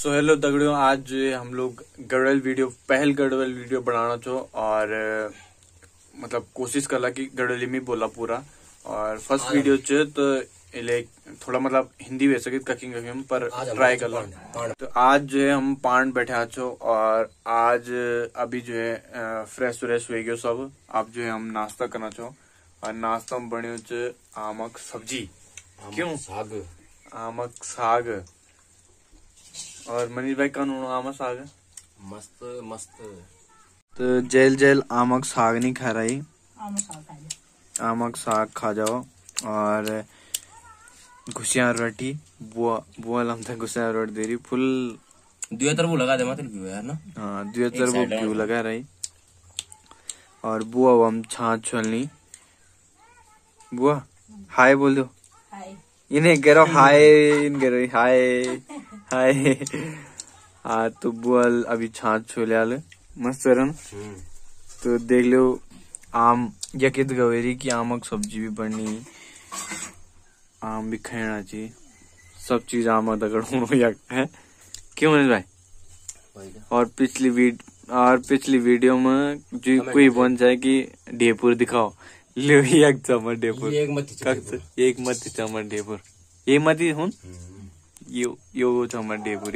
So hello दगड़ियों, आज हम लोग पहल गढ़वाल वीडियो बनाना छो और मतलब कोशिश करला कि गढ़वाली में बोला पूरा। और फर्स्ट वीडियो च तो इले थोड़ा मतलब हिंदी वैसे कि ककिंग हम पर ट्राई कर लो। तो आज जो है हम पांड बैठे छो और आज अभी जो है फ्रेश व्रेश हो गयो सब। अब जो है हम नाश्ता करना छो और नाश्ता में बनियो च आमक सब्जी। क्यों साग? आमक साग। और मनीष भाई कौन आमक साग? मस्त मस्त। तो जेल जेल आमक साग नहीं खा रही, आमक साग खा जाओ। और घुसियार रोटी बुआ लमता घुसियार रोटी दे रही फुल। दुया तरबू लगा दे मतलब क्यों यार ना। हाँ दुया तरबू क्यों लगा रही। और बुआ हम छाछ छोलनी। बुआ हाय बोल दो। इन्हें करो हाय, इन करो हाय हाय। हाँ तो बुआल अभी छाछ छोले आले मस्त रन। तो देख लो आम यकित गवेरी की आमक सब्जी भी बननी, आम भी खाना चाहिए, सब चीज आम दगड़ है। क्यों मनीष भाई? और पिछली वीडियो में जो कोई बन जाए कि ढेपुर दिखाओ ले एक चम्मच ढेपुर, एक मत चम्मच ढेपुर, ये मत हुन यो चम्मच ढेपुर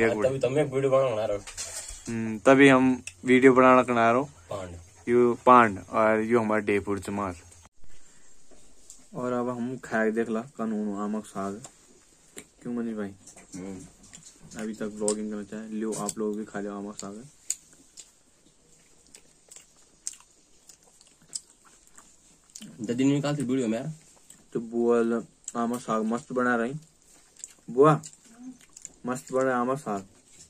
तभी हम वीडियो बनाना कना रहो यो पांड और यो हमारा ढेपुर चमार। और अब हम खाए देख ला कानून आमक साग। क्यों मनीष भाई? अभी तक ब्लॉगिंग करना चाहे लियो, आप लोग भी खा लो आमक साग। दिन निकाल थी वीडियो में तो बुआ आमक साग मस्त बना रही। बुआ मस्त बना आमक साग।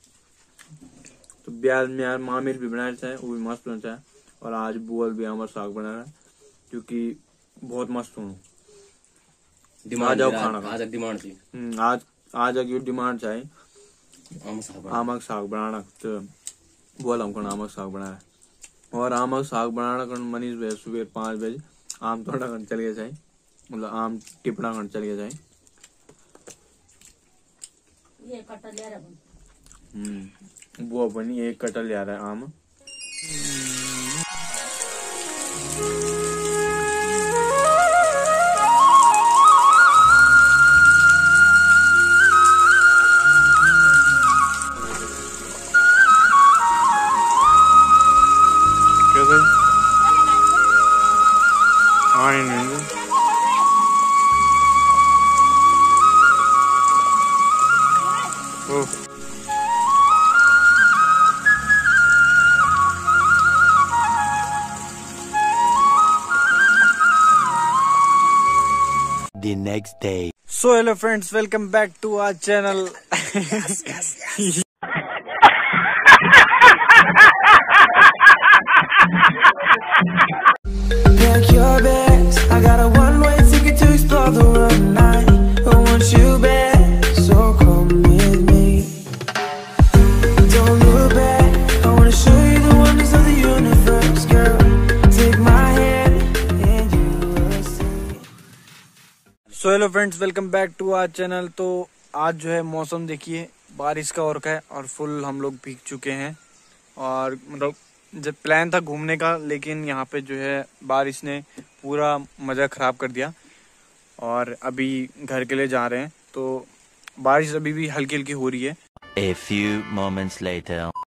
तो ब्याज में यार मामिर भी बनाना चाहे, वो भी मस्त बनना चाहे। और आज बुआ भी आमक साग बना रहा है क्योंकि बहुत मस्त हूँ। आ जाओ खाना आज डिमांड थी। आज डिमांड चाहे आमक साग बनाना। तो बोला हमको आमक साग बनाया। और आमक साग बनाना कर मनीष भाई सुबह 5 बजे आम तोड़ा कर चल गया जाए, मतलब आम टिपड़ा कर चल गया जाए। ये कटल ले रहा वो बनी एक कटल ले रहा है आम। The next day. So hello friends, welcome back to our channel. Pack your bags, I got a one-way ticket to explore the world tonight. I want you back, so come with me. Don't look back, I wanna show you the wonders of the universe, girl. Take my hand and you will see. So hello friends, welcome back to our channel. तो आज जो है मौसम देखिए बारिश का और है और फुल हम लोग भीग चुके हैं। और मतलब जब प्लान था घूमने का, लेकिन यहाँ पे जो है बारिश ने पूरा मज़ा ख़राब कर दिया। और अभी घर के लिए जा रहे हैं तो बारिश अभी भी हल्की हल्की हो रही है। A few moments later.